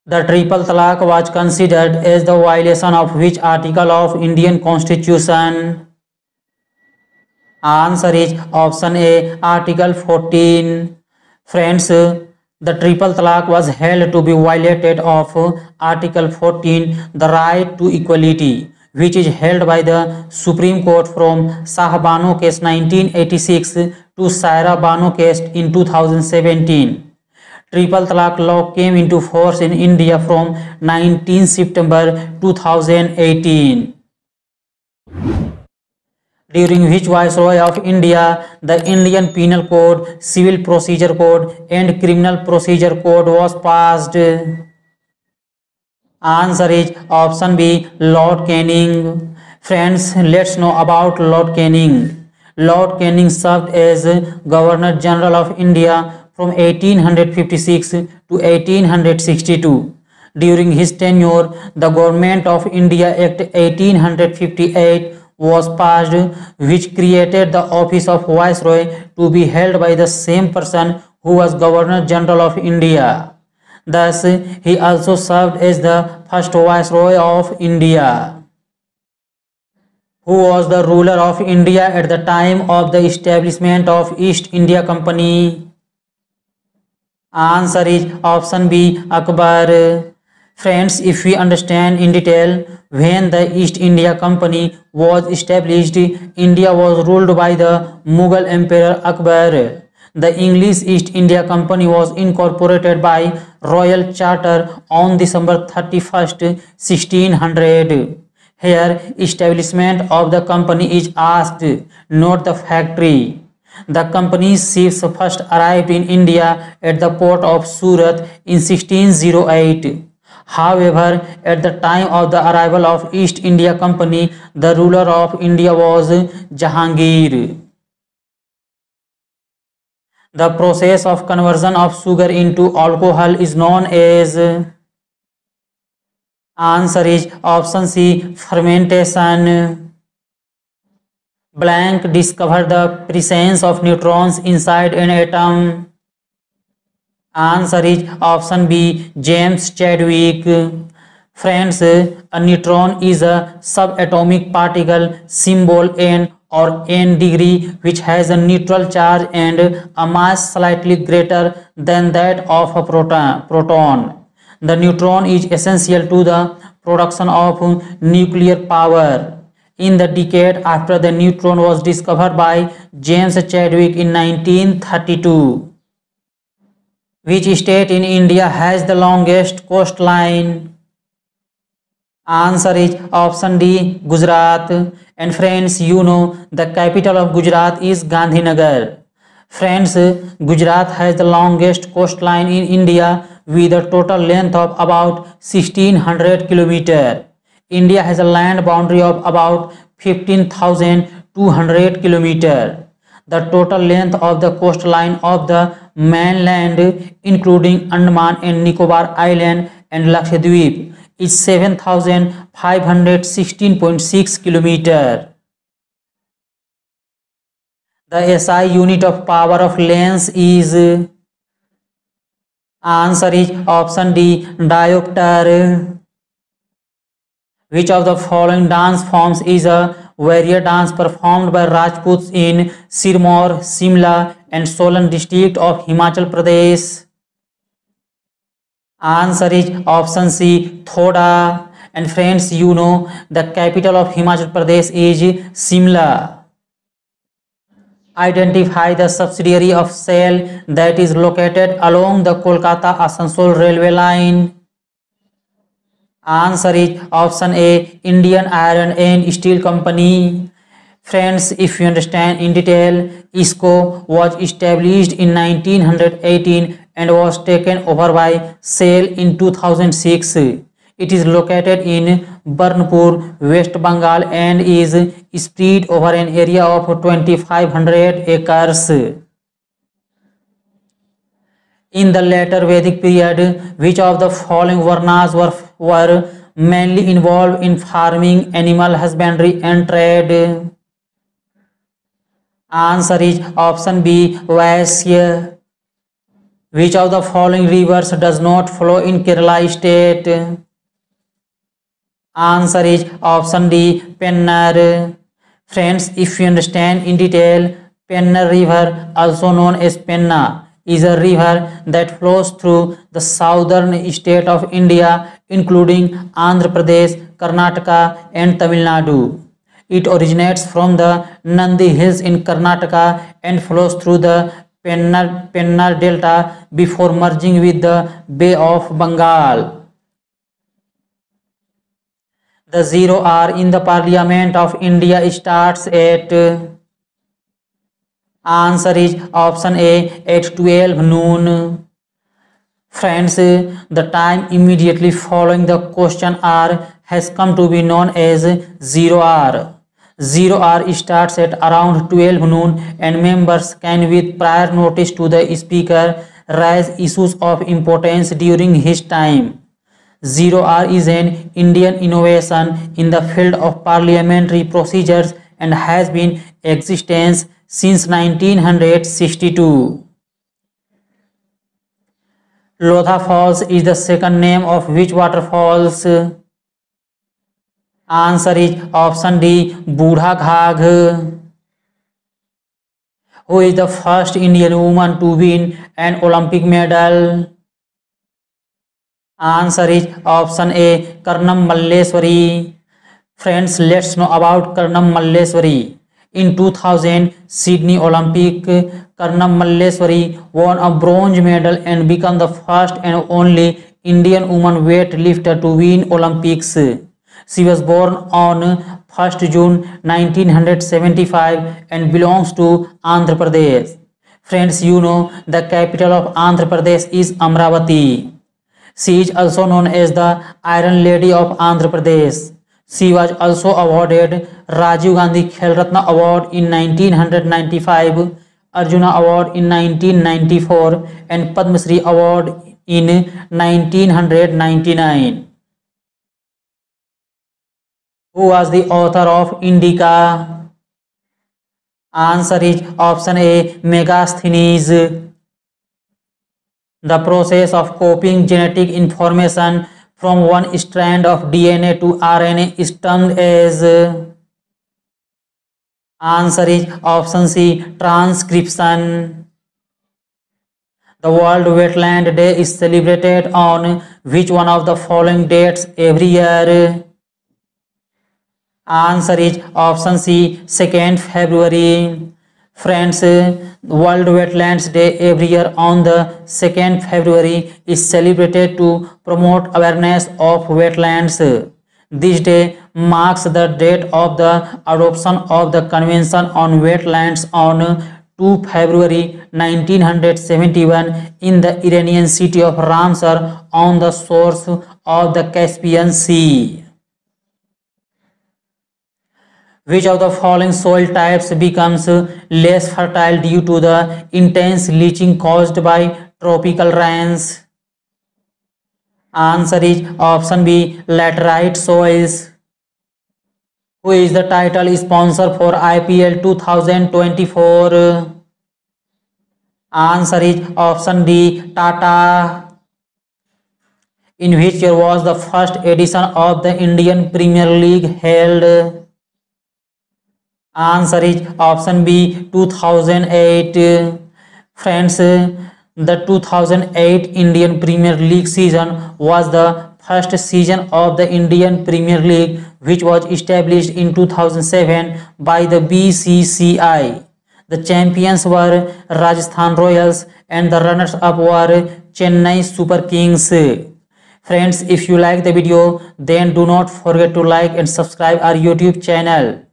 The triple talaq was considered as the violation of which article of Indian Constitution? Answer is option A, Article 14. Friends, the triple talaq was held to be violated of Article 14, the right to equality, which is held by the Supreme Court from Shah Bano case 1986 to Saira Bano case in 2017. Triple talaq law came into force in India from 19 September 2018. During which Viceroy of India, the Indian Penal Code, Civil Procedure Code and Criminal Procedure Code was passed? Answer is option B, Lord Canning. Friends, let's know about Lord Canning. Lord Canning served as Governor General of India from 1856 to 1862. During his tenure, the Government of India Act 1858 was passed, which created the office of Viceroy to be held by the same person who was Governor General of India. Thus, he also served as the first Viceroy of India. Who was the ruler of India at the time of the establishment of East India Company? Answer is option B, Akbar. Friends, if we understand in detail, when the East India Company was established, India was ruled by the Mughal Emperor Akbar. The English East India Company was incorporated by Royal Charter on December 31st, 1600. Here, establishment of the company is asked, not the factory. The company's ships first arrived in India at the port of Surat in 1608. However, at the time of the arrival of East India Company, the ruler of India was Jahangir. The process of conversion of sugar into alcohol is known as? Answer is option C, fermentation. Blank discovered the presence of neutrons inside an atom. Answer is option B, James Chadwick. Friends, a neutron is a subatomic particle, symbol N or N degree, which has a neutral charge and a mass slightly greater than that of a proton. The neutron is essential to the production of nuclear power. In the decade after the neutron was discovered by James Chadwick in 1932. Which state in India has the longest coastline? Answer is option D, Gujarat. And friends, you know the capital of Gujarat is Gandhinagar. Friends, Gujarat has the longest coastline in India with a total length of about 1600 km. India has a land boundary of about 15,200 km. The total length of the coastline of the mainland, including Andaman and Nicobar Island and Lakshadweep, is 7,516.6 km. The SI unit of power of lens is? Answer is option D, diopter. Which of the following dance forms is a warrior dance performed by Rajputs in Sirmaur, Simla and Solan district of Himachal Pradesh? Answer is option C, Thoda. And friends, you know the capital of Himachal Pradesh is Simla. Identify the subsidiary of Shell that is located along the Kolkata-Asansol railway line. Answer is option A, Indian Iron and Steel Company. Friends, if you understand in detail, ISCO was established in 1918 and was taken over by Shell in 2006. It is located in Burnpur, West Bengal and is spread over an area of 2,500 acres. In the later Vedic period, which of the following varnas were mainly involved in farming, animal husbandry and trade? Answer is option B, Vaishya. Which of the following rivers does not flow in Kerala state? Answer is option D, Pennar. Friends, if you understand in detail, Pennar River, also known as Penna, is a river that flows through the southern state of India, including Andhra Pradesh, Karnataka, and Tamil Nadu. It originates from the Nandi Hills in Karnataka and flows through the Pennar Delta before merging with the Bay of Bengal. The 0 hour in the Parliament of India starts at. Answer is option A, at 12 noon. Friends, the time immediately following the question hour has come to be known as 0 hour. 0 hour starts at around 12 noon and members can, with prior notice to the speaker, raise issues of importance during his time. 0 hour is an Indian innovation in the field of parliamentary procedures and has been in existence since 1962. Lodha Falls is the second name of which waterfalls? Answer is option D, Budha Ghag. Who is the first Indian woman to win an Olympic medal? Answer is option A, Karnam Malleswari. Friends, let's know about Karnam Malleswari. In 2000 Sydney Olympic, Karnam Malleswari won a bronze medal and became the first and only Indian woman weightlifter to win Olympics. She was born on 1st June 1975 and belongs to Andhra Pradesh. Friends, you know the capital of Andhra Pradesh is Amravati. She is also known as the Iron Lady of Andhra Pradesh. She was also awarded Rajiv Gandhi Khel Ratna Award in 1995, Arjuna Award in 1994 and Padma Shri Award in 1999. Who was the author of Indica? Answer is option A, Megasthenes. The process of copying genetic information from one strand of DNA to RNA is termed as. Answer is option C, transcription. The World Wetland Day is celebrated on which one of the following dates every year? Answer is option C, 2nd February. Friends, World Wetlands Day every year on the 2nd February is celebrated to promote awareness of wetlands. This day marks the date of the adoption of the Convention on Wetlands on 2 February 1971 in the Iranian city of Ramsar on the shores of the Caspian Sea. Which of the following soil types becomes less fertile due to the intense leaching caused by tropical rains? Answer is option B, laterite soils. Who is the title sponsor for IPL 2024? Answer is option D, Tata. In which year was the first edition of the Indian Premier League held? Answer is option B, 2008. Friends, the 2008 Indian Premier League season was the first season of the Indian Premier League, which was established in 2007 by the BCCI. The champions were Rajasthan Royals and the runners-up were Chennai Super Kings. Friends, if you like the video, then do not forget to like and subscribe our YouTube channel.